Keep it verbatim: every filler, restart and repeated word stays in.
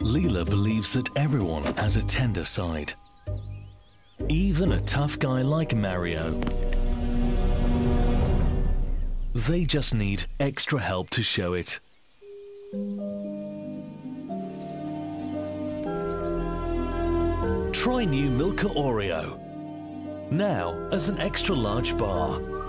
Leela believes that everyone has a tender side, even a tough guy like Mario. They just need extra help to show it. Try new Milka Oreo, now as an extra large bar.